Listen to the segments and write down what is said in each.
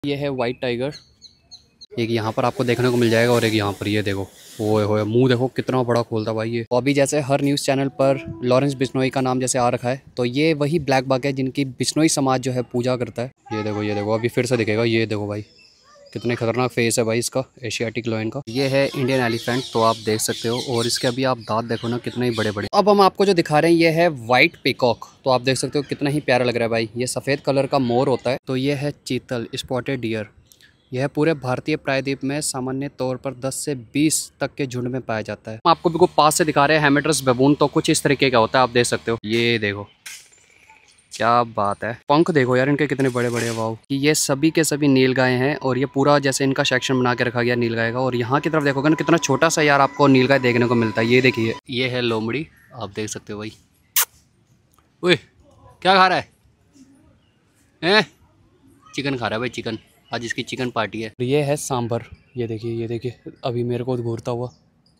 ये है white tiger, एक यहाँ पर आपको देखने को मिल जाएगा और एक यहाँ पर, ये देखो ओए होए मुंह देखो कितना बड़ा खोलता भाई ये। तो अभी जैसे हर न्यूज़ चैनल पर लॉरेंस बिश्नोई का नाम जैसे आ रखा है, तो ये वही ब्लैक बक है जिनकी बिश्नोई समाज जो है पूजा करता है। ये देखो अभी फिर से दिखेगा, ये देखो भाई कितने खतरनाक फेस है भाई इसका, एशियाटिक लॉयन का। ये है इंडियन एलिफेंट, तो आप देख सकते हो, और इसके अभी आप दांत देखो ना कितने ही बड़े बड़े। अब हम आपको जो दिखा रहे हैं ये है वाइट पीकॉक, तो आप देख सकते हो कितना ही प्यारा लग रहा है भाई। ये सफ़ेद कलर का मोर होता है। तो ये है चीतल स्पॉटेड डियर, यह पूरे भारतीय प्रायद्वीप में सामान्य तौर पर 10 से 20 तक के झुंड में पाया जाता है। हम आपको बिल्कुल पास से दिखा रहे हैं हेमेट्रस बबून, तो कुछ इस तरीके का होता है, आप देख सकते हो। ये देखो क्या बात है, पंख देखो यार इनके कितने बड़े बड़े। वाओ, कि ये सभी के सभी नील गाय हैं, और ये पूरा जैसे इनका सेक्शन बना के रखा गया नील गाय का। और यहाँ की तरफ देखोगे ना कितना छोटा सा यार आपको नील गाय देखने को मिलता है। ये देखिए, ये है लोमड़ी, आप देख सकते हो भाई। ओए क्या खा रहा है? चिकन खा रहा है भाई, चिकन। आज इसकी चिकन पार्टी है। ये है सांभर, ये देखिए अभी मेरे को घूरता हुआ।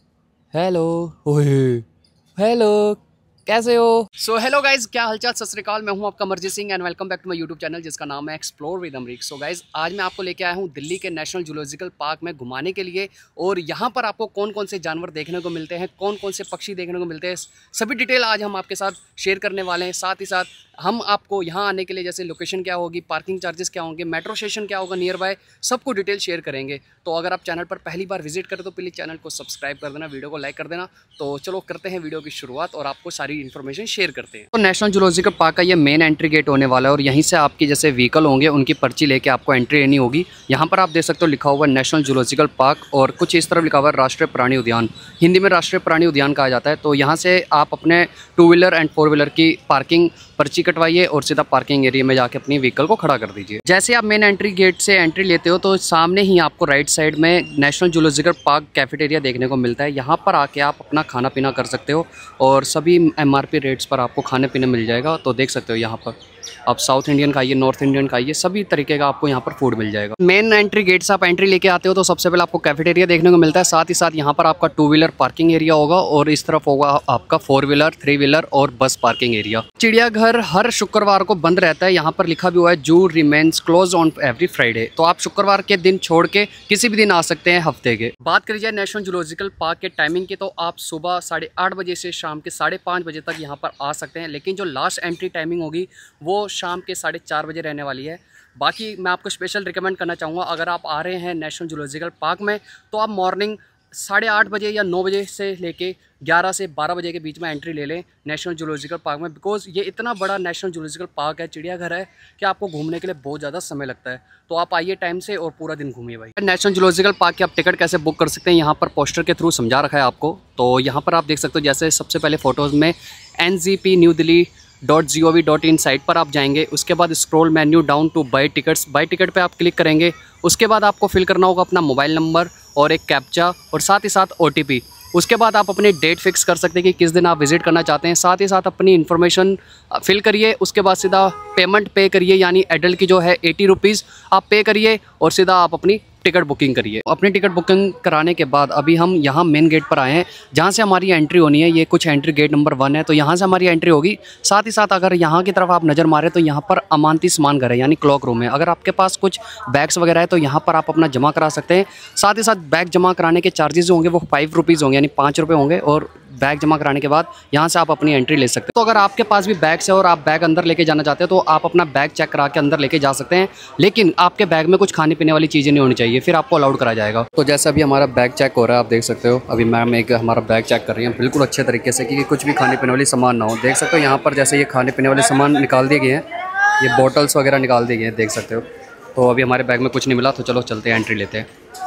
हेलो, ओए हेलो, कैसे हो? सो हेलो गाइज, क्या हालचाल, सत श्री अकाल। मैं हूं आपका Amarjeet Singh and welcome back to my YouTube channel जिसका नाम है explore with Amrik. So guys, आज मैं आपको लेके आया हूं दिल्ली के नेशनल जूलॉजिकल पार्क में घुमाने के लिए, और यहां पर आपको कौन कौन से जानवर देखने को मिलते हैं, कौन कौन से पक्षी देखने को मिलते हैं, सभी डिटेल आज हम आपके साथ शेयर करने वाले हैं। साथ ही साथ हम आपको यहाँ आने के लिए जैसे लोकेशन क्या होगी, पार्किंग चार्जेस क्या होंगे, मेट्रो स्टेशन क्या होगा नियर बाय, सबको डिटेल शेयर करेंगे। तो अगर आप चैनल पर पहली बार विजिट करें तो प्लीज़ चैनल को सब्सक्राइब कर देना, वीडियो को लाइक कर देना। तो चलो करते हैं वीडियो की शुरुआत और आपको सारी इन्फॉर्मेशन शेयर करते हैं। तो नेशनल जूलॉजिकल पार्क का ये मेन एंट्री गेट होने वाला है, और यहीं से आपकी जैसे व्हीकल होंगे उनकी पर्ची लेके आपको एंट्री लेनी होगी। यहाँ पर आप देख सकते हो लिखा हुआ है नेशनल जूलॉजिकल पार्क, और कुछ इस तरफ लिखा हुआ है राष्ट्रीय प्राणी उद्यान, हिंदी में राष्ट्रीय प्राणी उद्यान कहा जाता है। तो यहाँ से आप अपने 2 व्हीलर एंड 4 व्हीलर की पार्किंग पर्ची कटवाइए और सीधा पार्किंग एरिया में जाके अपनी व्हीकल को खड़ा कर दीजिए। जैसे आप मेन एंट्री गेट से एंट्री लेते हो तो सामने ही आपको राइट साइड में नेशनल जूलॉजिकल पार्क कैफेटेरिया देखने को मिलता है। यहाँ पर आके आप अपना खाना पीना कर सकते हो, और सभी MRP रेट्स पर आपको खाने पीने मिल जाएगा। तो देख सकते हो यहाँ पर आप साउथ इंडियन खाइए, नॉर्थ इंडियन खाइए, सभी तरीके का आपको यहाँ पर फूड मिल जाएगा। मेन एंट्री गेट से आप एंट्री लेके आते हो तो सबसे पहले आपको कैफेटेरिया देखने को मिलता है। साथ ही साथ यहाँ पर आपका 2 व्हीलर पार्किंग एरिया होगा, और इस तरफ होगा आपका 4 व्हीलर, 3 व्हीलर और बस पार्किंग एरिया। चिड़ियाघर हर शुक्रवार को बंद रहता है, यहाँ पर लिखा भी हुआ है zoo remains close on every Friday. तो आप शुक्रवार के दिन छोड़ के किसी भी दिन आ सकते हैं हफ्ते के। बात करी जाए नेशनल जूलॉजिकल पार्क के टाइमिंग की, तो आप सुबह 8:30 बजे से शाम के 5:30 बजे तक यहाँ पर आ सकते हैं, लेकिन जो लास्ट एंट्री टाइमिंग होगी वो शाम के 4:30 बजे रहने वाली है। बाकी मैं आपको स्पेशल रिकमेंड करना चाहूँगा, अगर आप आ रहे हैं नेशनल जूलॉजिकल पार्क में तो आप मॉर्निंग 8:30 बजे या 9 बजे से लेके 11 से 12 बजे के बीच में एंट्री ले लें नेशनल जूलॉजिकल पार्क में, बिकॉज ये इतना बड़ा नेशनल जूलॉजिकल पार्क है, चिड़ियाघर है, कि आपको घूमने के लिए बहुत ज़्यादा समय लगता है। तो आप आइए टाइम से और पूरा दिन घूमिए भाई। नेशनल जूलॉजिकल पार्क की आप टिकट कैसे बुक कर सकते हैं, यहाँ पर पोस्टर के थ्रू समझा रखा है आपको। तो यहाँ पर आप देख सकते हो, जैसे सबसे पहले फ़ोटोज़ में NGP new Delhi .gov.in site पर आप जाएंगे। उसके बाद scroll menu down to buy tickets, buy ticket पे आप क्लिक करेंगे। उसके बाद आपको फिल करना होगा अपना मोबाइल नंबर और एक कैप्चा, और साथ ही साथ OTP। उसके बाद आप अपनी डेट फिक्स कर सकते हैं कि किस दिन आप विज़िट करना चाहते हैं। साथ ही साथ अपनी इन्फॉर्मेशन फिल करिए। उसके बाद सीधा पेमेंट पे करिए, यानी एडल्ट की जो है 80 रुपीज़ आप पे करिए, और सीधा आप अपनी टिकट बुकिंग करिए। अपनी टिकट बुकिंग कराने के बाद अभी हम यहाँ मेन गेट पर आए हैं, जहाँ से हमारी एंट्री होनी है। ये कुछ एंट्री गेट नंबर 1 है, तो यहाँ से हमारी एंट्री होगी। साथ ही साथ अगर यहाँ की तरफ आप नज़र मारें तो यहाँ पर अमानती सामान घर है, यानी क्लॉक रूम है। अगर आपके पास कुछ बैग्स वगैरह है तो यहाँ पर आप अपना जमा करा सकते हैं। साथ ही साथ बैग जमा कराने के चार्जेस होंगे वो 5 रुपीज़ होंगे, यानी 5 रुपये होंगे, और बैग जमा कराने के बाद यहाँ से आप अपनी एंट्री ले सकते हैं। तो अगर आपके पास भी बैग्स है और आप बैग अंदर लेके जाना चाहते हैं तो आप अपना बैग चेक करा के अंदर लेके जा सकते हैं, लेकिन आपके बैग में कुछ खाने पीने वाली चीज़ें नहीं होनी चाहिए, फिर आपको अलाउड करा जाएगा। तो जैसे अभी हमारा बैग चेक हो रहा है, आप देख सकते हो अभी मैम एक हमारा बैग चेक कर रही है बिल्कुल अच्छे तरीके से, कि कुछ भी खाने पीने वाली सामान ना हो। देख सकते हो यहाँ पर जैसे ये खाने पीने वाले सामान निकाल दिए गए हैं, ये बॉटल्स वगैरह निकाल दिए गए हैं, देख सकते हो। तो अभी हमारे बैग में कुछ नहीं मिला, तो चलो चलते हैं, एंट्री लेते हैं।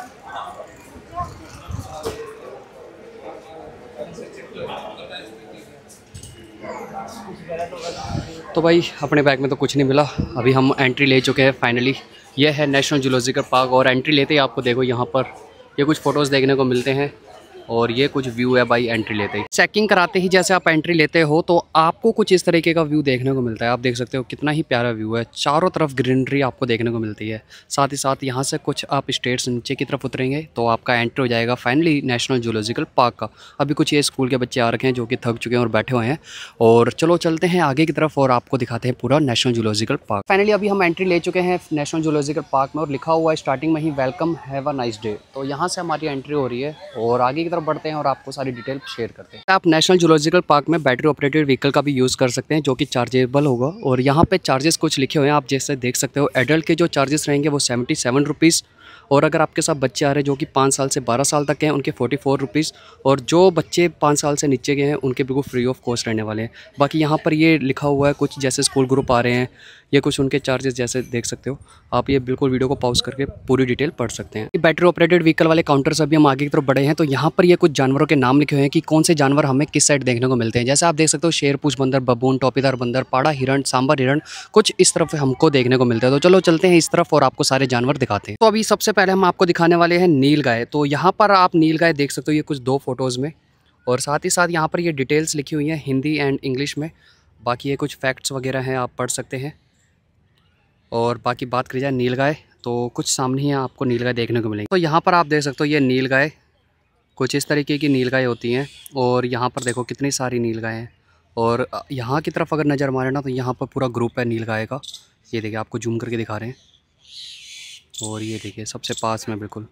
तो भाई अपने बैग में तो कुछ नहीं मिला, अभी हम एंट्री ले चुके हैं फाइनली। यह है नेशनल जूलॉजिकल पार्क, और एंट्री लेते ही आपको देखो यहाँ पर ये कुछ फ़ोटोज़ देखने को मिलते हैं। और ये कुछ व्यू है भाई एंट्री लेते ही। चेकिंग कराते ही जैसे आप एंट्री लेते हो तो आपको कुछ इस तरीके का व्यू देखने को मिलता है। आप देख सकते हो कितना ही प्यारा व्यू है, चारों तरफ ग्रीनरी आपको देखने को मिलती है। साथ ही साथ यहाँ से कुछ आप स्टेयर्स नीचे की तरफ उतरेंगे तो आपका एंट्री हो जाएगा फाइनली नेशनल जूलॉजिकल पार्क का। अभी कुछ ये स्कूल के बच्चे आ रखे हैं जो कि थक चुके हैं और बैठे हुए हैं, और चलो चलते हैं आगे की तरफ और आपको दिखाते हैं पूरा नेशनल जूलॉजिकल पार्क। फाइनली अभी हम एंट्री ले चुके हैं नेशनल जूलॉजिकल पार्क में और लिखा हुआ है स्टार्टिंग में ही welcome have a nice day. तो यहाँ से हमारी एंट्री हो रही है और आगे की तरफ बढ़ते हैं और आपको सारी डिटेल शेयर करते हैं। आप नेशनल जूलॉजिकल पार्क में बैटरी ऑपरेटेड व्हीकल का भी यूज़ कर सकते हैं जो कि चार्जेबल होगा, और यहाँ पे चार्जेस कुछ लिखे हुए हैं आप जैसे देख सकते हो। एडल्ट के जो चार्जेस रहेंगे वो 77 रुपीज़, और अगर आपके साथ बच्चे आ रहे हैं जो कि 5 साल से 12 साल तक के हैं उनके 44 रुपीज़, और जो बच्चे 5 साल से नीचे के हैं उनके बिल्कुल फ्री ऑफ कॉस्ट रहने वाले हैं। बाकी यहाँ पर ये लिखा हुआ है कुछ जैसे स्कूल ग्रुप आ रहे हैं, ये कुछ उनके चार्जेस जैसे देख सकते हो आप। ये बिल्कुल वीडियो को पॉज करके पूरी डिटेल पढ़ सकते हैं। बैटरी ऑपरेटेड व्हीकल वाले काउंटर से अभी हम आगे की तरफ बढ़े हैं तो यहाँ पर ये कुछ जानवरों के नाम लिखे हुए हैं कि कौन से जानवर हमें किस साइड देखने को मिलते हैं। जैसे आप देख सकते हो शेर, पूछ बंदर, बबून, टोपीदार बंदर, पाड़ा हिरण, सांबर हिरण, कुछ इस तरफ हमको देखने को मिलता है। तो चलो चलते हैं इस तरफ और आपको सारे जानवर दिखाते हैं। तो अभी सबसे पहले हम आपको दिखाने वाले हैं नील गाय। तो यहाँ पर आप नील गाय देख सकते हो, ये कुछ 2 फोटोज़ में, और साथ ही साथ यहाँ पर ये डिटेल्स लिखी हुई हैं हिंदी एंड इंग्लिश में। बाकी ये कुछ फैक्ट्स वगैरह हैं, आप पढ़ सकते हैं। और बाकी बात करी जाए नील गाय तो कुछ सामने ही आपको नील गाय देखने को मिलेंगी। तो यहाँ पर आप देख सकते हो ये नील गाय, कुछ इस तरीके की नील गाय होती हैं, और यहाँ पर देखो कितनी सारी नील गाय हैं। और यहाँ की तरफ अगर नज़र मारे ना तो यहाँ पर पूरा ग्रुप है नील गाय का। ये देखिए आपको जूम करके दिखा रहे हैं, और ये देखिए सबसे पास में बिल्कुल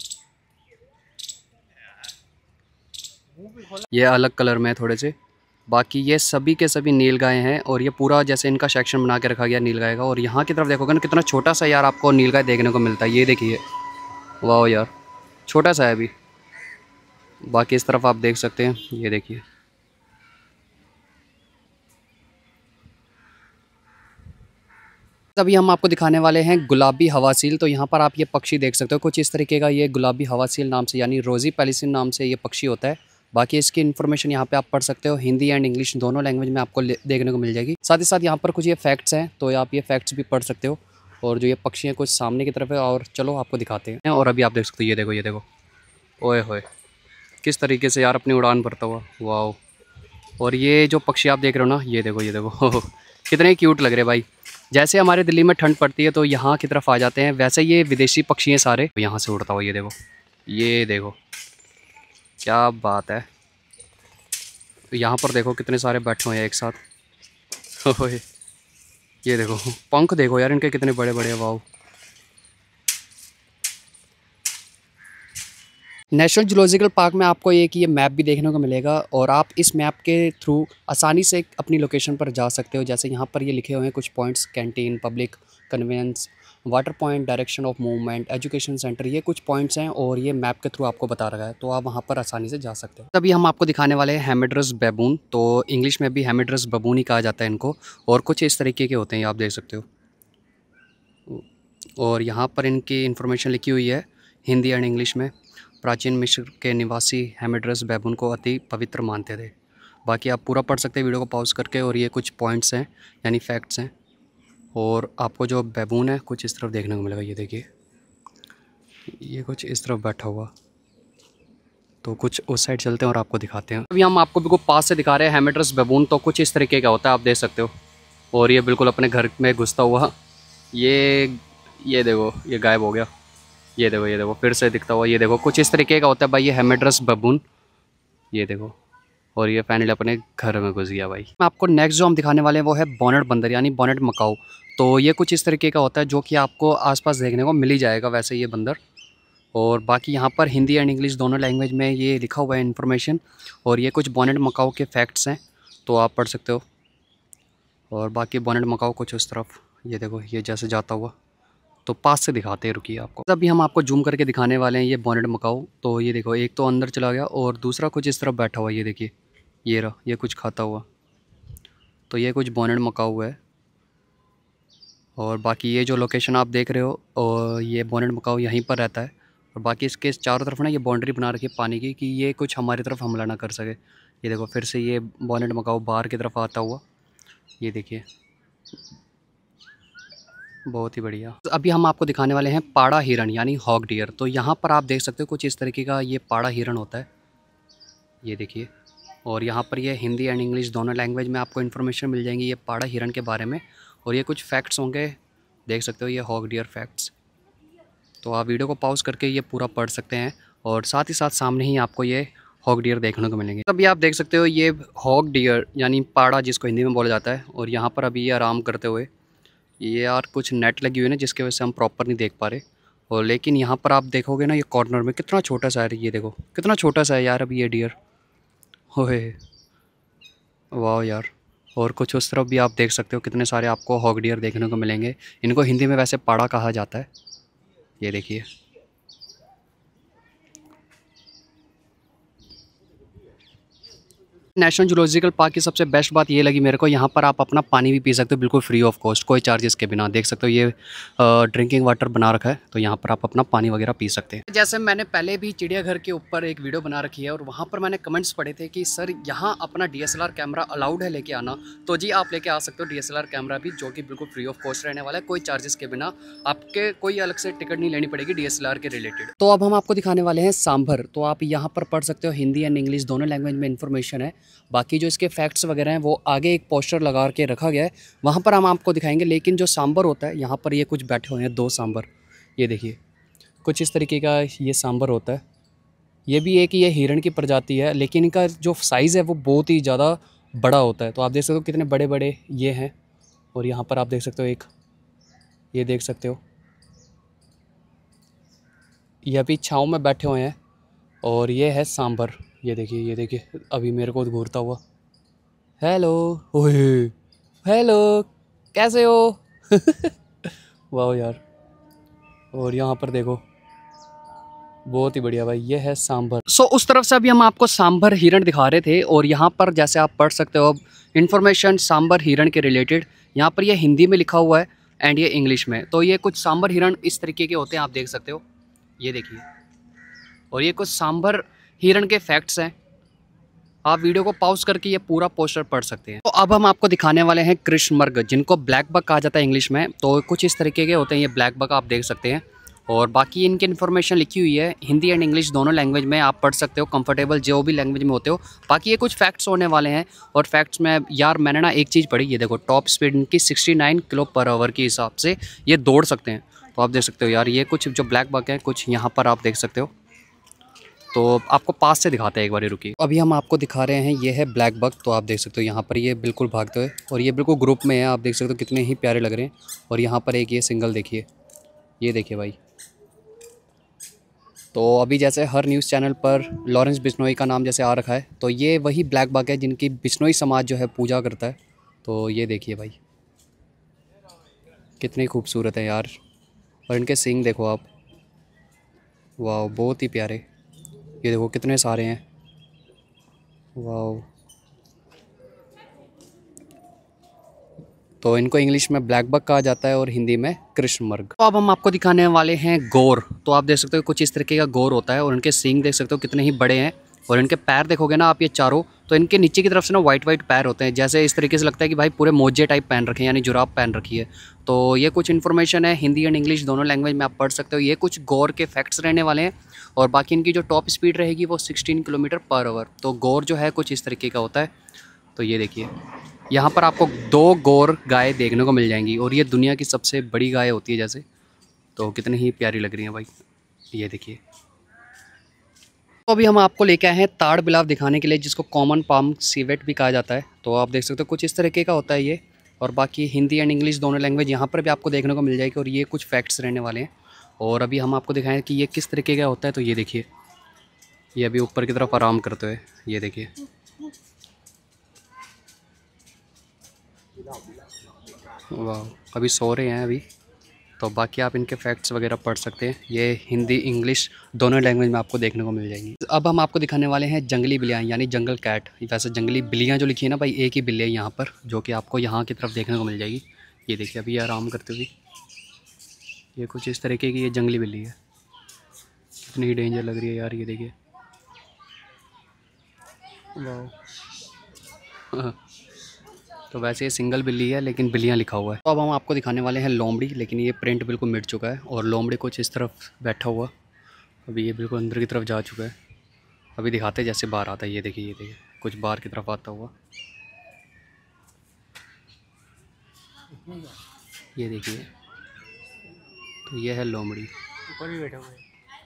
ये अलग कलर में है थोड़े से। बाकी ये सभी के सभी नील गाय हैं, और ये पूरा जैसे इनका सेक्शन बना के रखा गया नील गाय का। और यहाँ की तरफ देखोगे ना कितना छोटा सा यार आपको नील गाय देखने को मिलता है। ये देखिए वाह यार, छोटा सा है अभी। बाकी इस तरफ आप देख सकते हैं, ये देखिए अभी हम आपको दिखाने वाले हैं गुलाबी हवासील। तो यहाँ पर आप ये पक्षी देख सकते हो कुछ इस तरीके का, ये गुलाबी हवासील नाम से यानी रोज़ी पैलिसिन नाम से ये पक्षी होता है। बाकी इसकी इन्फॉर्मेशन यहाँ पे आप पढ़ सकते हो, हिंदी एंड इंग्लिश दोनों लैंग्वेज में आपको देखने को मिल जाएगी। साथ ही साथ यहाँ पर कुछ ये फैक्ट्स हैं तो आप ये फैक्ट्स भी पढ़ सकते हो। और जो ये पक्षी हैं कुछ सामने की तरफ है, और चलो आपको दिखाते हैं। और अभी आप देख सकते हो, ये देखो ये देखो, ओए होए किस तरीके से यार अपनी उड़ान भरता हुआ, वाह। और ये जो पक्षी आप देख रहे हो ना, ये देखो ये देखो कितने क्यूट लग रहे भाई। जैसे हमारे दिल्ली में ठंड पड़ती है तो यहाँ की तरफ आ जाते हैं, वैसे ये विदेशी पक्षी हैं सारे, यहाँ से उड़ता हुआ। ये देखो क्या बात है। तो यहाँ पर देखो कितने सारे बैठे हुए हैं एक साथ ओए ये देखो पंख देखो यार इनके कितने बड़े बड़े, वाह। नेशनल जूलॉजिकल पार्क में आपको एक ये मैप भी देखने को मिलेगा, और आप इस मैप के थ्रू आसानी से अपनी लोकेशन पर जा सकते हो। जैसे यहाँ पर ये लिखे हुए हैं कुछ points, canteen, public conveyance, water point, direction of movement, education centre, ये कुछ पॉइंट्स हैं और ये मैप के थ्रू आपको बता रहा है, तो आप वहाँ पर आसानी से जा सकते हो। तभी हम आपको दिखाने वाले हैं हेमिड्रस बैबून। तो इंग्लिश में भी हेमिड्रस बबून ही कहा जाता है इनको, और कुछ इस तरीके के होते हैं, आप देख सकते हो। और यहाँ पर इनकी इन्फॉर्मेशन लिखी हुई है हिंदी एंड इंग्लिश में। प्राचीन मिस्र के निवासी हेमिड्रस बैबून को अति पवित्र मानते थे। बाकी आप पूरा पढ़ सकते हैं वीडियो को पॉज करके, और ये कुछ पॉइंट्स हैं यानी फैक्ट्स हैं। और आपको जो बैबून है कुछ इस तरफ देखने को मिलेगा, ये देखिए ये कुछ इस तरफ बैठा हुआ। तो कुछ उस साइड चलते हैं और आपको दिखाते हैं। अभी हम आपको बिल्कुल पास से दिखा रहे हैं हेमिड्रस बैबून। तो कुछ इस तरीके का होता है, आप देख सकते हो। और ये बिल्कुल अपने घर में घुसता हुआ, ये देखो ये गायब हो गया, ये देखो फिर से दिखता हुआ, ये देखो कुछ इस तरीके का होता है भाई ये हेमिड्रस बबून, ये देखो। और ये फाइनली अपने घर में घुस गया भाई। आपको नेक्स्ट जो हम दिखाने वाले हैं वो है बॉनेट बंदर यानी बॉनेट मकाऊ। तो ये कुछ इस तरीके का होता है जो कि आपको आसपास देखने को मिल ही जाएगा वैसे ये बंदर। और बाकी यहाँ पर हिंदी एंड इंग्लिश दोनों लैंग्वेज में ये लिखा हुआ है इन्फॉर्मेशन। और ये कुछ बॉनेट मकाऊ के फैक्ट्स हैं तो आप पढ़ सकते हो। और बाकी बॉनेट मकाऊ कुछ उस तरफ, ये देखो ये जैसे जाता हुआ। तो पास से दिखाते हैं, रुकिए आपको। अभी हम आपको जूम करके दिखाने वाले हैं ये बॉनेट मकाऊ। तो ये देखो एक तो अंदर चला गया और दूसरा कुछ इस तरफ बैठा हुआ, ये देखिए ये रहा, ये कुछ खाता हुआ। तो ये कुछ बॉनेट मकाऊ है। और बाकी ये जो लोकेशन आप देख रहे हो और ये बॉनेट मकाऊ यहीं पर रहता है। और बाकी इसके चारों तरफ ना ये बाउंड्री बना रखी है पानी की कि ये कुछ हमारी तरफ हमला ना कर सके। ये देखो फिर से ये बॉनेट मकाऊ बाहर की तरफ आता हुआ, ये देखिए बहुत ही बढ़िया। तो अभी हम आपको दिखाने वाले हैं पाड़ा हिरण यानी हॉग डियर। तो यहाँ पर आप देख सकते हो कुछ इस तरीके का ये पाड़ा हिरण होता है। ये देखिए। और यहाँ पर ये हिंदी एंड इंग्लिश दोनों लैंग्वेज में आपको इन्फॉर्मेशन मिल जाएंगी ये पाड़ा हिरन के बारे में। और ये कुछ फैक्ट्स होंगे, देख सकते हो ये हॉग डियर फैक्ट्स। तो आप वीडियो को पॉज करके ये पूरा पढ़ सकते हैं और साथ ही साथ सामने ही आपको ये हॉग डियर देखने को मिलेंगे। अभी आप देख सकते हो ये हॉग डियर यानी पाड़ा जिसको हिंदी में बोला जाता है। और यहाँ पर अभी ये आराम करते हुए, ये यार कुछ नेट लगी हुई है ना जिसकी वजह से हम प्रॉपर नहीं देख पा रहे। और लेकिन यहाँ पर आप देखोगे ना ये कॉर्नर में कितना छोटा सा है, ये देखो कितना छोटा सा है यार अभी ये डियर। होए वाह यार। और कुछ उस तरफ भी आप देख सकते हो कितने सारे आपको हॉग डियर देखने को मिलेंगे। इनको हिंदी में वैसे पाड़ा कहा जाता है। ये देखिए। नेशनल जूलॉजिकल पार्क की सबसे बेस्ट बात ये लगी मेरे को, यहाँ पर आप अपना पानी भी पी सकते हो बिल्कुल फ्री ऑफ कॉस्ट, कोई चार्जेस के बिना। देख सकते हो ये ड्रिंकिंग वाटर बना रखा है, तो यहाँ पर आप अपना पानी वगैरह पी सकते हैं। जैसे मैंने पहले भी चिड़ियाघर के ऊपर एक वीडियो बना रखी है और वहाँ पर मैंने कमेंट्स पढ़े थे कि सर यहाँ अपना DSLR कैमरा अलाउड है लेके आना। तो जी आप लेके आ सकते हो DSLR कैमरा भी, जो कि बिल्कुल फ्री ऑफ कॉस्ट रहने वाला है, कोई चार्जेस के बिना। आपके कोई अलग से टिकट नहीं लेनी पड़ेगी DSLR के रिलेटेड। तो अब हम आपको दिखाने वाले हैं सांभर। तो आप यहाँ पर पढ़ सकते हो, हिंदी एंड इंग्लिश दोनों लैंग्वेज में इन्फॉर्मेशन है। बाकी जो इसके फैक्ट्स वगैरह हैं वो आगे एक पोस्टर लगा के रखा गया है, वहाँ पर हम आपको दिखाएंगे। लेकिन जो सांभर होता है, यहाँ पर ये कुछ बैठे हुए हैं 2 सांभर, ये देखिए कुछ इस तरीके का ये सांभर होता है। ये भी एक ये हिरण की प्रजाति है, लेकिन इनका जो साइज़ है वो बहुत ही ज़्यादा बड़ा होता है। तो आप देख सकते हो कितने बड़े बड़े ये हैं। और यहाँ पर आप देख सकते हो एक, ये देख सकते हो ये अभी छाँव में बैठे हुए हैं। और ये है सांभर, ये देखिए अभी मेरे को घूरता हुआ। हेलो, ओए हेलो, कैसे हो? वाह यार। और यहाँ पर देखो बहुत ही बढ़िया भाई, ये है सांभर। उस तरफ से अभी हम आपको सांभर हिरण दिखा रहे थे। और यहाँ पर जैसे आप पढ़ सकते हो इन्फॉर्मेशन सांभर हिरण के रिलेटेड, यहाँ पर ये हिंदी में लिखा हुआ है एंड ये इंग्लिश में। तो ये कुछ सांभर हिरण इस तरीके के होते हैं, आप देख सकते हो, ये देखिए। और ये कुछ सांभर हिरण के फैक्ट्स हैं, आप वीडियो को पॉज करके ये पूरा पोस्टर पढ़ सकते हैं। तो अब हम आपको दिखाने वाले हैं कृष्णमृग, जिनको ब्लैक बक कहा जाता है इंग्लिश में। तो कुछ इस तरीके के होते हैं ये ब्लैक बक, आप देख सकते हैं। और बाकी इनकी इन्फॉर्मेशन लिखी हुई है हिंदी एंड इंग्लिश दोनों लैंग्वेज में, आप पढ़ सकते हो कंफर्टेबल जो भी लैंग्वेज में होते हो। बाकी ये कुछ फैक्ट्स होने वाले हैं। और फैक्ट्स में यार मैंने ना एक चीज़ पढ़ी, ये देखो टॉप स्पीड इनकी 69 km/h के हिसाब से ये दौड़ सकते हैं। तो आप देख सकते हो यार, ये कुछ जो ब्लैक बक है कुछ यहाँ पर आप देख सकते हो। तो आपको पास से दिखाते हैं, एक बार रुकिए। अभी हम आपको दिखा रहे हैं, ये है ब्लैक बक। तो आप देख सकते हो यहाँ पर ये बिल्कुल भागते हुए, और ये बिल्कुल ग्रुप में है, आप देख सकते हो कितने ही प्यारे लग रहे हैं। और यहाँ पर एक ये सिंगल देखिए, ये देखिए भाई। तो अभी जैसे हर न्यूज़ चैनल पर लॉरेंस बिश्नोई का नाम जैसे आ रखा है, तो ये वही ब्लैक बक है जिनकी बिश्नोई समाज जो है पूजा करता है। तो ये देखिए भाई कितने खूबसूरत है यार। और इनके सींग देखो आप, वाह बहुत ही प्यारे। ये देखो कितने सारे हैं, वाह। तो इनको इंग्लिश में ब्लैक बक कहा जाता है और हिंदी में कृष्णमृग। तो अब हम आपको दिखाने वाले हैं गौर। तो आप देख सकते हो कुछ इस तरीके का गौर होता है, और इनके सींग देख सकते हो कितने ही बड़े हैं। और इनके पैर देखोगे ना आप ये चारों, तो इनके नीचे की तरफ से ना वाइट वाइट पैर होते हैं, जैसे इस तरीके से लगता है कि भाई पूरे मोजे टाइप पहन रखे हैं, यानी जुराब पहन रखी है। तो ये कुछ इन्फॉर्मेशन है हिंदी एंड इंग्लिश दोनों लैंग्वेज में आप पढ़ सकते हो। ये कुछ गौर के फैक्ट्स रहने वाले हैं। और बाकी इनकी जो टॉप स्पीड रहेगी वो 16 km/h। तो गौर जो है कुछ इस तरीके का होता है। तो ये देखिए यहाँ पर आपको 2 गौर गाय देखने को मिल जाएंगी, और ये दुनिया की सबसे बड़ी गाय होती है जैसे। तो कितनी ही प्यारी लग रही है भाई, ये देखिए। तो अभी हम आपको लेके आए हैं ताड़ बिलाव दिखाने के लिए, जिसको कॉमन पाम सीवेट भी कहा जाता है। तो आप देख सकते हो कुछ इस तरीके का होता है ये। और बाकी हिंदी एंड इंग्लिश दोनों लैंग्वेज यहाँ पर भी आपको देखने को मिल जाएगी। और ये कुछ फैक्ट्स रहने वाले हैं। और अभी हम आपको दिखाएं कि ये किस तरीके का होता है। तो ये देखिए, ये अभी ऊपर की तरफ आराम करते हुए, ये देखिए। वाह, अभी सो रहे हैं अभी। तो बाकी आप इनके फैक्ट्स वगैरह पढ़ सकते हैं, ये हिंदी इंग्लिश दोनों लैंग्वेज में आपको देखने को मिल जाएंगी। अब हम आपको दिखाने वाले हैं जंगली बिल्लियाँ, यानी जंगल कैट। वैसे जंगली बिल्लियाँ जो लिखी है ना भाई, एक ही बिल्ली है यहाँ पर, जो कि आपको यहाँ की तरफ देखने को मिल जाएगी। ये देखिए अभी आराम करते हुए, ये कुछ इस तरीके की ये जंगली बिल्ली है। कितनी ही डेंजर लग रही है यार, ये देखिए। वाह। तो वैसे ये सिंगल बिल्ली है, लेकिन बिल्लियाँ लिखा हुआ है। तो अब हम आपको दिखाने वाले हैं लोमड़ी, लेकिन ये प्रिंट बिल्कुल मिट चुका है। और लोमड़ी कुछ इस तरफ बैठा हुआ, अभी ये बिल्कुल अंदर की तरफ जा चुका है। अभी दिखाते जैसे बाहर आता है, ये देखिए ये देखिए कुछ बाहर की तरफ आता हुआ, ये देखिए। तो ये है लोमड़ी। ऊपर भी बैठा हुआ है।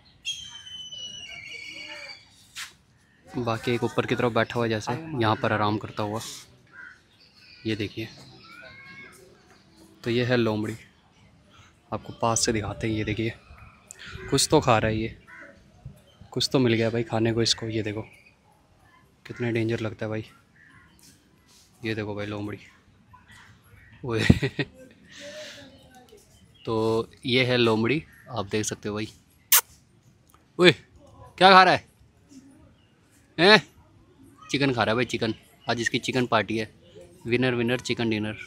बाकी एक ऊपर की तरफ बैठा हुआ है जैसे यहाँ पर आराम करता हुआ, ये देखिए। तो ये है लोमड़ी, आपको पास से दिखाते हैं, ये देखिए कुछ तो खा रहा है ये, कुछ तो मिल गया भाई खाने को इसको। ये देखो कितने डेंजर लगता है भाई, ये देखो भाई लोमड़ी, ओए तो ये है लोमड़ी, आप देख सकते हो भाई। ओए क्या खा रहा है? हैं? चिकन खा रहा है भाई, चिकन। आज इसकी चिकन पार्टी है, विनर विनर चिकन डिनर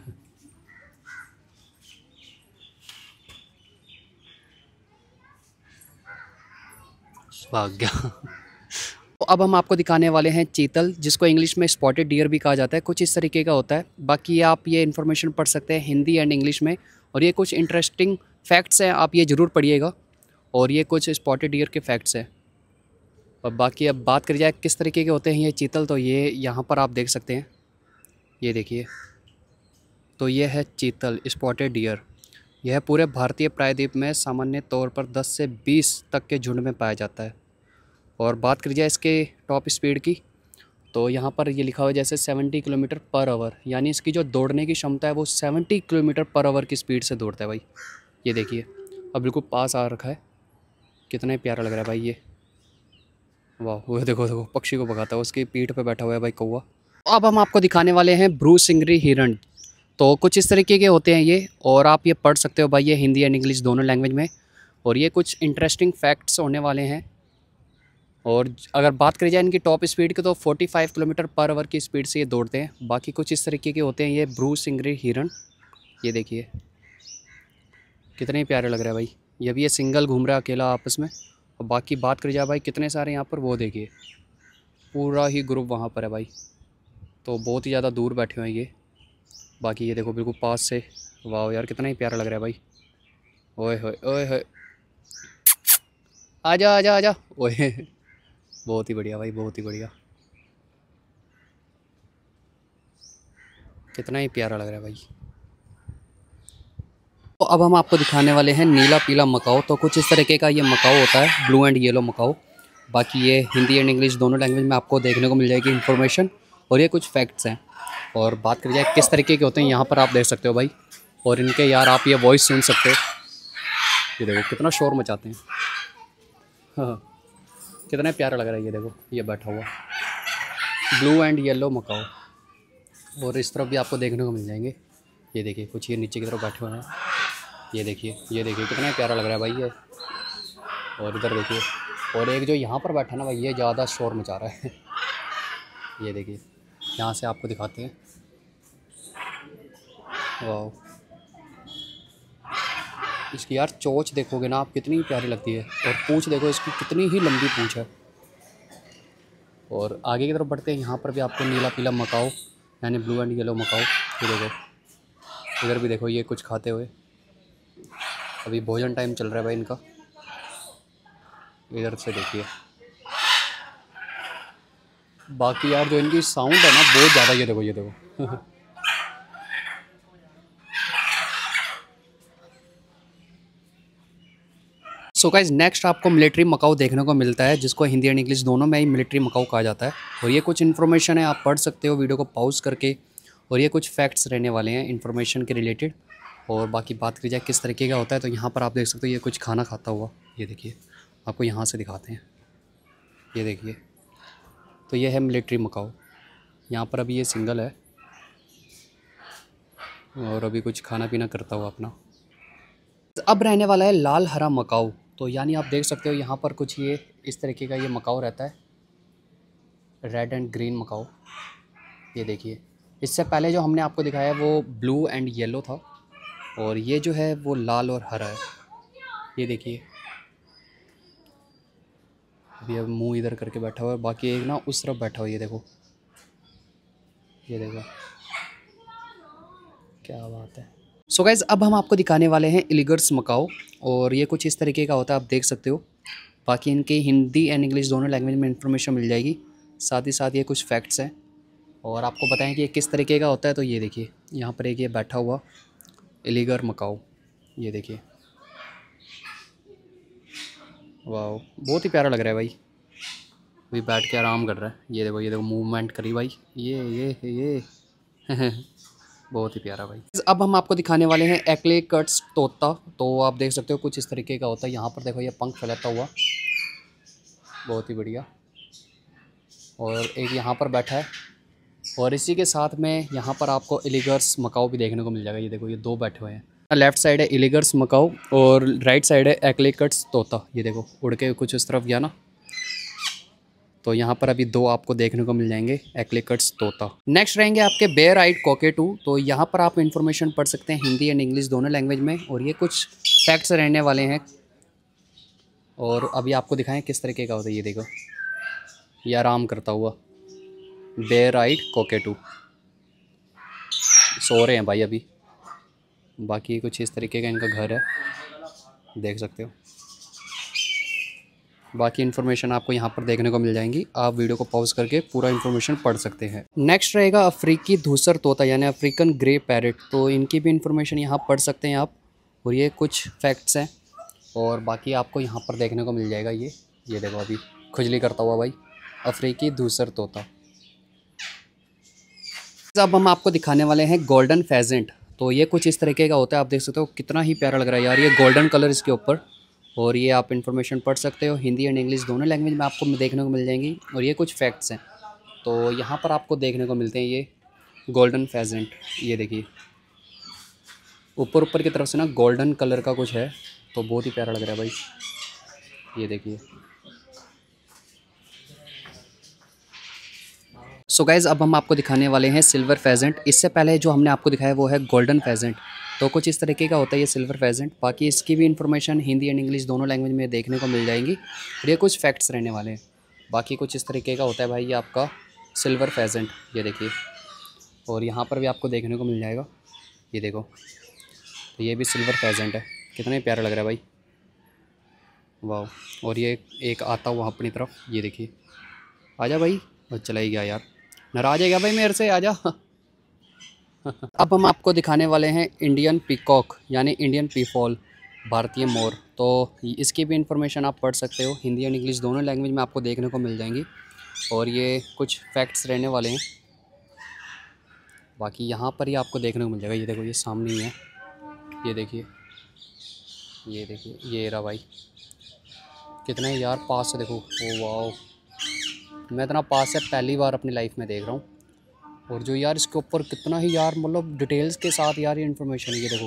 भाग गया। तो अब हम आपको दिखाने वाले हैं चीतल, जिसको इंग्लिश में स्पॉटेड डियर भी कहा जाता है। कुछ इस तरीके का होता है। बाकी आप ये इन्फॉर्मेशन पढ़ सकते हैं हिंदी एंड इंग्लिश में, और ये कुछ इंटरेस्टिंग फैक्ट्स हैं, आप ये ज़रूर पढ़िएगा। और ये कुछ स्पॉटेड डियर के फैक्ट्स हैं। और बाकी अब बात करी जाए किस तरीके के होते हैं ये चीतल, तो ये यहाँ पर आप देख सकते हैं, ये देखिए। तो ये है चीतल स्पॉटेड डियर। यह पूरे भारतीय प्रायद्वीप में सामान्य तौर पर 10 से 20 तक के झुंड में पाया जाता है। और बात करी जाए इसके टॉप स्पीड की, तो यहाँ पर ये लिखा हुआ है जैसे 70 किलोमीटर पर आवर, यानी इसकी जो दौड़ने की क्षमता है वो 70 किलोमीटर पर आवर की स्पीड से दौड़ता है भाई। ये देखिए अब बिल्कुल पास आ रखा है, कितना ही प्यारा लग रहा है भाई ये। वाह, वो देखो देखो पक्षी को भगाता है, उसकी पीठ पे बैठा हुआ है भाई कौवा। अब हम आपको दिखाने वाले हैं ब्रू सिंगरी हिरण। तो कुछ इस तरीके के होते हैं ये, और आप ये पढ़ सकते हो भाई, ये हिंदी एंड इंग्लिश दोनों लैंग्वेज में। और ये कुछ इंटरेस्टिंग फैक्ट्स होने वाले हैं। और अगर बात करी जाए इनकी टॉप स्पीड की, तो 45 किलोमीटर पर आवर की स्पीड से ये दौड़ते हैं। बाकी कुछ इस तरीके के होते हैं ये ब्रू सिंगरी हिरण, ये देखिए कितने ही प्यारे लग रहे हैं भाई। ये भी ये सिंगल घूम रहा है अकेला आपस में। और बाकी बात करी जाए भाई कितने सारे यहाँ पर, वो देखिए पूरा ही ग्रुप वहाँ पर है भाई। तो बहुत ही ज़्यादा दूर बैठे हुए हैं ये। बाकी ये देखो बिल्कुल पास से, वाह यार कितना ही प्यारा लग रहा है भाई। ओए होए ओए होए, आजा आजा आजा, ओए बहुत ही बढ़िया भाई, बहुत ही बढ़िया, कितना ही प्यारा लग रहा है भाई। तो अब हम आपको दिखाने वाले हैं नीला पीला मकाओ। तो कुछ इस तरीके का ये मकाओ होता है, ब्लू एंड येलो मकाओ। बाकी ये हिंदी एंड इंग्लिश दोनों लैंग्वेज में आपको देखने को मिल जाएगी इन्फॉर्मेशन। और ये कुछ फैक्ट्स हैं। और बात करी जाए किस तरीके के होते हैं, यहाँ पर आप देख सकते हो भाई। और इनके यार आप ये वॉइस सुन सकते हो, ये देखो कितना शोर मचाते हैं। हाँ कितना प्यारा लग रहा है, ये देखो ये बैठा हुआ ब्लू एंड येलो मकाओ। और इस तरफ भी आपको देखने को मिल जाएंगे, ये देखिए कुछ ये नीचे की तरफ बैठे हुए हैं, ये देखिए कितना प्यारा लग रहा है भाई ये। और इधर देखिए, और एक जो यहाँ पर बैठा है ना भाई, ये ज़्यादा शोर मचा रहा है ये देखिए यहाँ से आपको दिखाते हैं, वाह इसकी यार चोंच देखोगे ना आप कितनी प्यारी लगती है। और पूँछ देखो इसकी कितनी ही लंबी पूँछ है। और आगे की तरफ बढ़ते हैं, यहाँ पर भी आपको नीला पीला मकाओ यानी ब्लू एंड येलो मकाओ, ये देखो इधर भी देखो ये कुछ खाते हुए। अभी भोजन टाइम चल रहा है भाई इनका, इधर से देखिए। बाकी यार जो इनकी साउंड है ना बहुत ज़्यादा, ये देखो ये देखो सो गाइस नेक्स्ट आपको मिलिट्री मकाओ देखने को मिलता है, जिसको हिंदी एंड इंग्लिश दोनों में ही मिलिट्री मकाओ कहा जाता है। और ये कुछ इन्फॉर्मेशन है, आप पढ़ सकते हो वीडियो को पॉज करके। और ये कुछ फैक्ट्स रहने वाले हैं इन्फॉर्मेशन के रिलेटेड। और बाकी बात की जाए किस तरीके का होता है, तो यहाँ पर आप देख सकते हो ये कुछ खाना खाता हुआ, ये देखिए आपको यहाँ से दिखाते हैं, ये देखिए। तो ये है मिलिट्री मकाओ, यहाँ पर अभी ये सिंगल है और अभी कुछ खाना पीना करता हुआ अपना। अब रहने वाला है लाल हरा मकाओ। तो यानी आप देख सकते हो यहाँ पर कुछ ये इस तरीके का ये मकाओ रहता है, रेड एंड ग्रीन मकाओ, ये देखिए। इससे पहले जो हमने आपको दिखाया है वो ब्लू एंड येलो था, और ये जो है वो लाल और हरा है, ये देखिए। अभी अब मुंह इधर करके बैठा हुआ है, बाकी एक ना उस तरफ बैठा हुआ है, ये देखो ये देखो क्या बात है। सो गाइज़ अब हम आपको दिखाने वाले हैं इलिगर्स मकाओ। और ये कुछ इस तरीके का होता है, आप देख सकते हो। बाकी इनके हिंदी एंड इंग्लिश दोनों लैंग्वेज में इन्फॉर्मेशन मिल जाएगी। साथ ही साथ ये कुछ फैक्ट्स हैं और आपको बताएं कि ये किस तरीके का होता है। तो ये देखिए यहाँ पर एक ये बैठा हुआ इलीगर मकाऊ, ये देखिए, वाह बहुत ही प्यारा लग रहा है भाई। अभी बैठ के आराम कर रहा है, ये देखो मूवमेंट करी भाई, ये बहुत ही प्यारा भाई। अब हम आपको दिखाने वाले हैं एक्लेकर्ट्स तोता। तो आप देख सकते हो कुछ इस तरीके का होता है। यहाँ पर देखो ये पंख फैलाता हुआ, बहुत ही बढ़िया। और एक यहाँ पर बैठा है और इसी के साथ में यहाँ पर आपको इलीगर्स मकाऊ भी देखने को मिल जाएगा। ये देखो ये दो बैठे हुए हैं। लेफ्ट साइड है इलीगर्स मकाऊ और राइट साइड है एक्लेकर्ट्स तोता। ये देखो उड़ के कुछ इस तरफ गया ना। तो यहाँ पर अभी दो आपको देखने को मिल जाएंगे एक्लेकर्ट्स तोता। नेक्स्ट रहेंगे आपके बेयर आइड कॉकेटू। तो यहाँ पर आप इन्फॉर्मेशन पढ़ सकते हैं हिंदी एंड इंग्लिश दोनों लैंग्वेज में और ये कुछ फैक्ट्स रहने वाले हैं। और अभी आपको दिखाएं किस तरीके का होता है। ये देखो ये आराम करता हुआ बेयर आइड कॉकेटू, सो रहे हैं भाई अभी। बाकी कुछ इस तरीके का इनका घर है, देख सकते हो। बाकी इन्फॉर्मेशन आपको यहाँ पर देखने को मिल जाएंगी। आप वीडियो को पॉज करके पूरा इन्फॉर्मेशन पढ़ सकते हैं। नेक्स्ट रहेगा अफ्रीकी धूसर तोता यानी अफ्रीकन ग्रे पैरेट। तो इनकी भी इन्फॉर्मेशन यहाँ पढ़ सकते हैं आप और ये कुछ फैक्ट्स हैं और बाकी आपको यहाँ पर देखने को मिल जाएगा। ये देखो अभी खुजली करता हुआ भाई अफ्रीकी धूसर तोता। अब हम आपको दिखाने वाले हैं गोल्डन फेजेंट। तो ये कुछ इस तरीके का होता है। आप देख सकते हो कितना ही प्यारा लग रहा है यार, ये गोल्डन कलर इसके ऊपर। और ये आप इन्फॉर्मेशन पढ़ सकते हो हिंदी एंड इंग्लिश दोनों लैंग्वेज में आपको देखने को मिल जाएंगी। और ये कुछ फैक्ट्स हैं तो यहाँ पर आपको देखने को मिलते हैं ये गोल्डन फेजेंट। ये देखिए ऊपर की तरफ से ना गोल्डन कलर का कुछ है, तो बहुत ही प्यारा लग रहा है भाई। ये देखिए। सो गाइज़ अब हम आपको दिखाने वाले हैं सिल्वर फेजेंट। इससे पहले जो हमने आपको दिखाया वो है गोल्डन फेजेंट। तो कुछ इस तरीके का होता है ये सिल्वर फेजेंट। बाकी इसकी भी इन्फॉर्मेशन हिंदी एंड इंग्लिश दोनों लैंग्वेज में देखने को मिल जाएंगी और ये कुछ फैक्ट्स रहने वाले हैं। बाकी कुछ इस तरीके का होता है भाई ये आपका सिल्वर फेजेंट, ये देखिए। और यहाँ पर भी आपको देखने को मिल जाएगा, ये देखो। तो ये भी सिल्वर फेजेंट है, कितना ही प्यारा लग रहा है भाई, वाह। और ये एक आता हुआ अपनी तरफ, ये देखिए। आजा भाई, और चला ही गया यार, नाराज है क्या भाई मेरे से, आजा। अब हम आपको दिखाने वाले हैं इंडियन पीकॉक यानी इंडियन पीफॉल, भारतीय मोर। तो इसकी भी इन्फॉर्मेशन आप पढ़ सकते हो हिंदी और इंग्लिश दोनों लैंग्वेज में आपको देखने को मिल जाएंगी और ये कुछ फैक्ट्स रहने वाले हैं। बाकी यहाँ पर ही आपको देखने को मिल जाएगा, ये देखो ये सामने ही है, ये देखिए, ये देखिए, ये रहा भाई। कितना ही यार पास से देखो, ओ वाह, मैं इतना पास से पहली बार अपनी लाइफ में देख रहा हूँ। और जो यार इसके ऊपर कितना ही यार मतलब डिटेल्स के साथ यार ये इन्फॉर्मेशन है, ये देखो।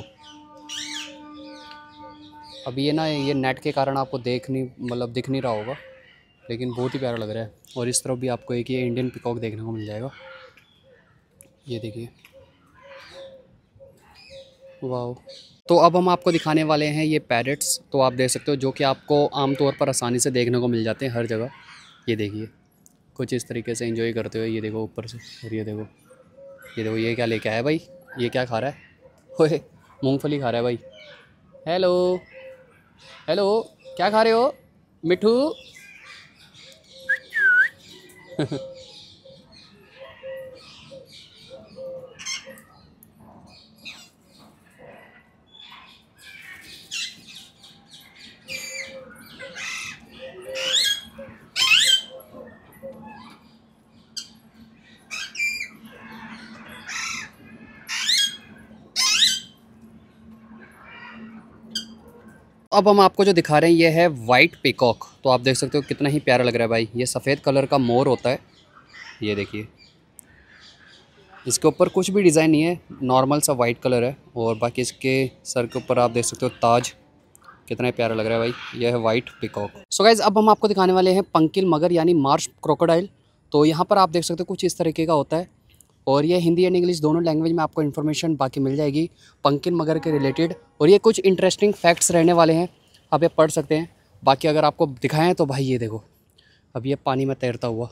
अब ये ना ये नेट के कारण आपको दिख नहीं रहा होगा, लेकिन बहुत ही प्यारा लग रहा है। और इस तरफ भी आपको एक ये इंडियन पीकॉक देखने को मिल जाएगा, ये देखिए, वाह। तो अब हम आपको दिखाने वाले हैं ये पैरेट्स। तो आप देख सकते हो जो कि आपको आमतौर पर आसानी से देखने को मिल जाते हैं हर जगह। ये देखिए कुछ इस तरीके से एंजॉय करते हुए, ये देखो ऊपर से। और ये देखो ये क्या लेके आया भाई, ये क्या खा रहा है, ओए मूंगफली खा रहा है भाई। हेलो हेलो, क्या खा रहे हो मिठू। अब हम आपको जो दिखा रहे हैं ये है वाइट पीकॉक। तो आप देख सकते हो कितना ही प्यारा लग रहा है भाई, ये सफ़ेद कलर का मोर होता है, ये देखिए। इसके ऊपर कुछ भी डिज़ाइन नहीं है, नॉर्मल सा वाइट कलर है। और बाकी इसके सर के ऊपर आप देख सकते हो ताज, कितना ही प्यारा लग रहा है भाई, यह है वाइट पीकॉक। सो गाइज़ अब हम आपको दिखाने वाले हैं पंकिल मगर यानी मार्श क्रोकोडाइल। तो यहाँ पर आप देख सकते हो कुछ इस तरीके का होता है और ये हिंदी एंड इंग्लिश दोनों लैंग्वेज में आपको इन्फॉर्मेशन बाकी मिल जाएगी पंकिन मगर के रिलेटेड। और ये कुछ इंटरेस्टिंग फैक्ट्स रहने वाले हैं, आप ये पढ़ सकते हैं। बाकी अगर आपको दिखाएं तो भाई ये देखो, अब ये पानी में तैरता हुआ,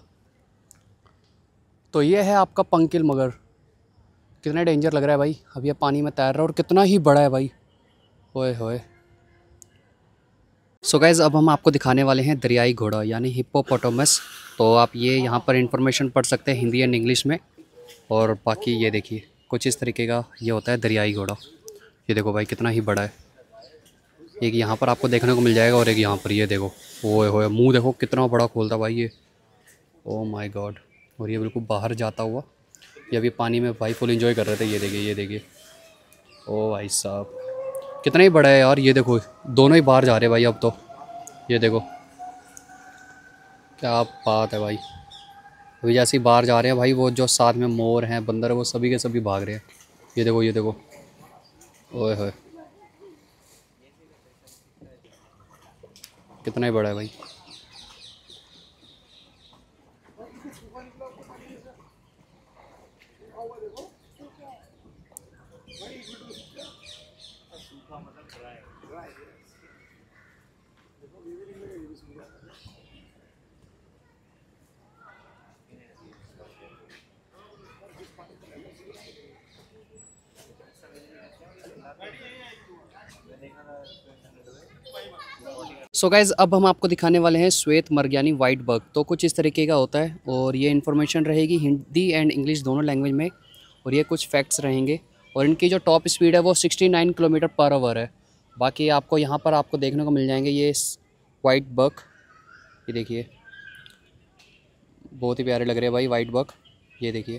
तो ये है आपका पंकिल मगर। कितना डेंजर लग रहा है भाई, अब ये पानी में तैर रहा है और कितना ही बड़ा है भाई, ओए होए। सो गाइज़ अब हम आपको दिखाने वाले हैं दरियाई घोड़ा यानी हिप्पोपोटामस। तो आप ये यहाँ पर इन्फॉर्मेशन पढ़ सकते हैं हिंदी एंड इंग्लिश में। और बाकी ये देखिए कुछ इस तरीके का ये होता है दरियाई घोड़ा। ये देखो भाई कितना ही बड़ा है। एक यहाँ पर आपको देखने को मिल जाएगा और एक यहाँ पर ये देखो। ओए होए मुंह देखो कितना बड़ा खोलता भाई ये। Oh my God. और ये बिल्कुल बाहर जाता हुआ। ये अभी पानी में भाई फुल एंजॉय कर रहे थे। ये देखिए। ओ भाई साहब कितना ही बड़ा है यार। ये देखो दोनों ही बाहर जा रहे हैं भाई अब तो। ये देखो क्या बात है भाई। अभी जैसे ही बाहर जा रहे हैं भाई वो जो साथ में मोर हैं बंदर है वो सभी के सभी भाग रहे हैं। ये देखो। ओए होए कितना ही बड़ा है भाई। सो गाइज़ अब हम आपको दिखाने वाले हैं श्वेत मर्ग यानी वाइट बग। तो कुछ इस तरीके का होता है और ये इन्फॉर्मेशन रहेगी हिंदी एंड इंग्लिश दोनों लैंग्वेज में। और ये कुछ फैक्ट्स रहेंगे और इनकी जो टॉप स्पीड है वो 69 किलोमीटर पर आवर है। बाकी आपको यहाँ पर आपको देखने को मिल जाएंगे ये वाइट बग। ये देखिए बहुत ही प्यारे लग रहे हैं भाई वाइट बग। ये देखिए।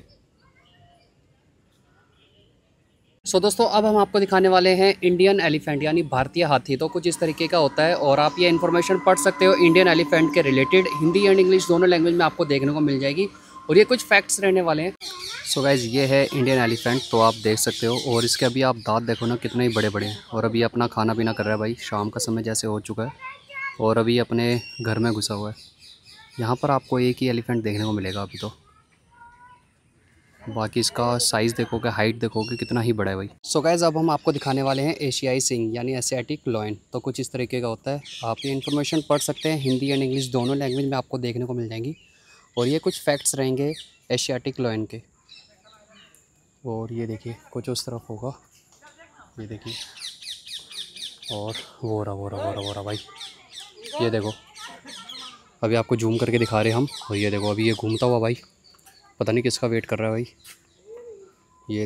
सो दोस्तों अब हम आपको दिखाने वाले हैं इंडियन एलिफेंट यानी भारतीय हाथी। तो कुछ इस तरीके का होता है और आप ये इन्फॉर्मेशन पढ़ सकते हो इंडियन एलिफेंट के रिलेटेड। हिंदी एंड इंग्लिश दोनों लैंग्वेज में आपको देखने को मिल जाएगी और ये कुछ फैक्ट्स रहने वाले हैं। सो गाइज़ ये है इंडियन एलिफेंट। तो आप देख सकते हो और इसके अभी आप दांत देखो ना कितने ही बड़े बड़े हैं। और अभी अपना खाना पीना कर रहा है भाई। शाम का समय जैसे हो चुका है और अभी अपने घर में घुसा हुआ है। यहाँ पर आपको एक ही एलिफेंट देखने को मिलेगा अभी तो। बाकी इसका साइज़ देखोगे हाइट देखोगे कितना ही बड़ा है भाई। सो गाइज़ अब हम आपको दिखाने वाले हैं एशियाई सिंह यानी एशियाटिक लॉयन। तो कुछ इस तरीके का होता है। आप ये इन्फॉर्मेशन पढ़ सकते हैं हिंदी एंड इंग्लिश दोनों लैंग्वेज में आपको देखने को मिल जाएंगी। और ये कुछ फैक्ट्स रहेंगे एशियाटिक लॉयन के। और ये देखिए कुछ उस तरफ होगा। ये देखिए और वो रहा भाई। ये देखो अभी आपको जूम करके दिखा रहे हम। और ये देखो अभी ये घूमता हुआ भाई पता नहीं किसका वेट कर रहा है भाई। ये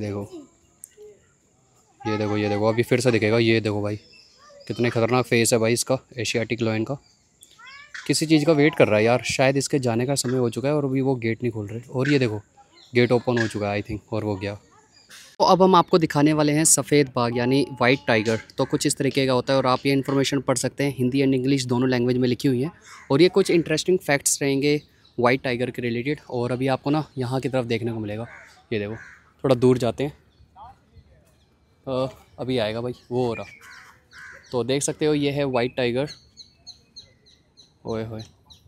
देखो अभी फिर से दिखेगा। ये देखो भाई कितने खतरनाक फेस है भाई इसका एशियाटिक लॉयन का। किसी चीज़ का वेट कर रहा है यार। शायद इसके जाने का समय हो चुका है और अभी वो गेट नहीं खोल रहे। और ये देखो गेट ओपन हो चुका है आई थिंक और वो गया। तो अब हम आपको दिखाने वाले हैं सफ़ेद बाघ यानी वाइट टाइगर। तो कुछ इस तरीके का होता है और आप ये इन्फॉर्मेशन पढ़ सकते हैं हिंदी एंड इंग्लिश दोनों लैंग्वेज में लिखी हुई है। और ये कुछ इंटरेस्टिंग फैक्ट्स रहेंगे वाइट टाइगर के रिलेटेड। और अभी आपको ना यहाँ की तरफ देखने को मिलेगा। ये देखो थोड़ा दूर जाते हैं। अभी आएगा भाई वो हो रहा। तो देख सकते हो ये है वाइट टाइगर। ओए होए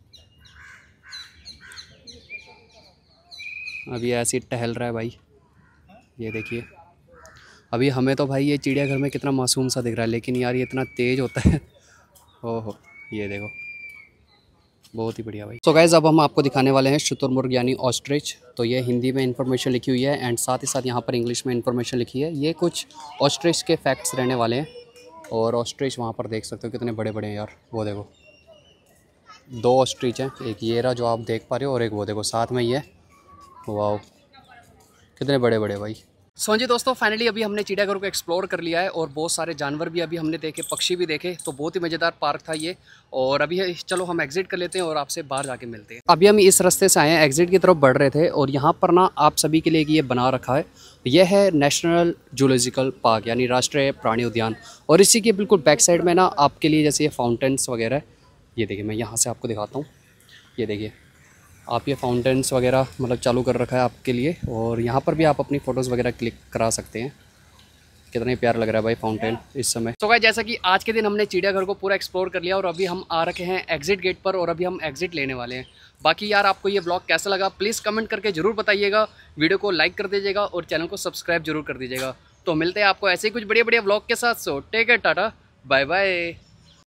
अभी ऐसे ही टहल रहा है भाई। ये देखिए अभी हमें तो भाई ये चिड़ियाघर में कितना मासूम सा दिख रहा है लेकिन यार ये इतना तेज़ होता है। ओहो ये देखो बहुत ही बढ़िया भाई। सो गाइज़ अब हम आपको दिखाने वाले हैं शुतुरमुर्ग यानी ऑस्ट्रिच। तो ये हिंदी में इन्फॉर्मेशन लिखी हुई है एंड साथ ही साथ यहाँ पर इंग्लिश में इन्फॉर्मेशन लिखी है। ये कुछ ऑस्ट्रिच के फैक्ट्स रहने वाले हैं। और ऑस्ट्रिच वहाँ पर देख सकते हो कितने बड़े बड़े हैं यार। वो देखो 2 ऑस्ट्रिच हैं। एक ये रहा जो आप देख पा रहे हो और एक वो देखो साथ में ही है। वाह कितने बड़े बड़े भाई। सो जी दोस्तों फाइनली अभी हमने चिड़ियाघर को एक्सप्लोर कर लिया है और बहुत सारे जानवर भी अभी हमने देखे, पक्षी भी देखे। तो बहुत ही मज़ेदार पार्क था ये। और अभी चलो हम एग्जिट कर लेते हैं और आपसे बाहर जाके मिलते हैं। अभी हम इस रास्ते से आए हैं, एग्जिट की तरफ बढ़ रहे थे और यहाँ पर ना आप सभी के लिए ये बना रखा है। यह है नेशनल जूलॉजिकल पार्क यानी राष्ट्रीय प्राणी उद्यान। और इसी के बिल्कुल बैक साइड में ना आपके लिए जैसे ये फाउंटेन्स वगैरह है। ये देखिए मैं यहाँ से आपको दिखाता हूँ। ये देखिए आप ये फाउंटेन्स वगैरह मतलब चालू कर रखा है आपके लिए। और यहाँ पर भी आप अपनी फ़ोटोज़ वगैरह क्लिक करा सकते हैं। कितना ही प्यारा लग रहा है भाई फाउंटेन इस समय। तो गाइस जैसा कि आज के दिन हमने चिड़ियाघर को पूरा एक्सप्लोर कर लिया और अभी हम आ रखे हैं एग्जिट गेट पर और अभी हम एग्जिट लेने वाले हैं। बाकी यार आपको ये व्लॉग कैसा लगा प्लीज़ कमेंट करके ज़रूर बताइएगा। वीडियो को लाइक कर दीजिएगा और चैनल को सब्सक्राइब जरूर कर दीजिएगा। तो मिलते हैं आपको ऐसे ही कुछ बढ़िया बढ़िया व्लॉग के साथ। So take care, tata bye bye.